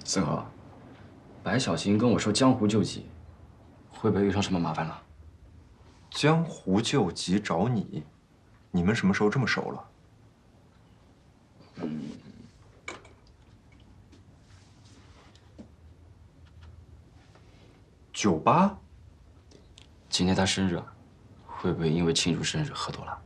森河，白小星跟我说江湖救急，会不会遇上什么麻烦了？ 江湖救急找你，你们什么时候这么熟了？酒吧？ 今天他生日，会不会因为庆祝生日喝多了？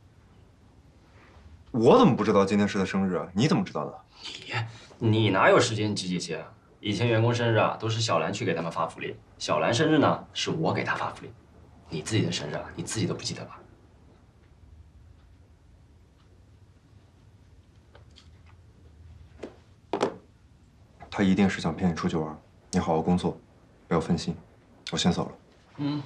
我怎么不知道今天是他生日啊？你怎么知道的？ 你哪有时间记这些啊？以前员工生日啊，都是小兰去给他们发福利，小兰生日呢，是我给她发福利。你自己的生日啊，你自己都不记得吧？ 他一定是想骗你出去玩，你好好工作，不要分心。我先走了。 嗯。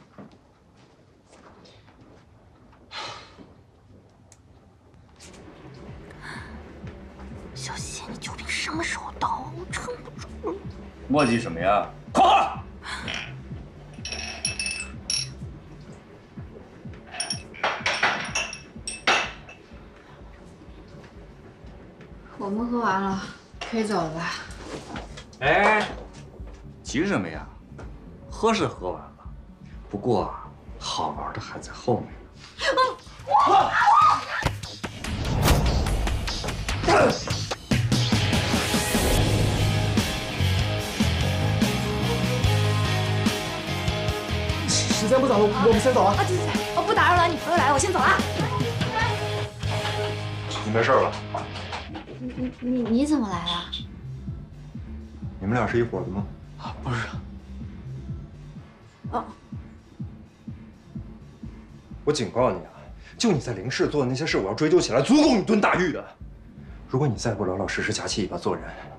小谢，你酒品什么时候到？我撑不住了。 墨迹什么呀？括号。 我们喝完了，可以走了吧？ 哎，急什么呀？喝是喝完了，不过啊，好玩的还在后面。 时间不早了，我们先走了。 啊，对对对，我不打扰了，你朋友来了，我先走了。 你没事吧？ 你怎么来了？ 你们俩是一伙的吗？ 啊，不是。 哦， 我警告你啊，就你在林氏做的那些事，我要追究起来，足够你蹲大狱的。如果你再不老老实实夹起尾巴做人，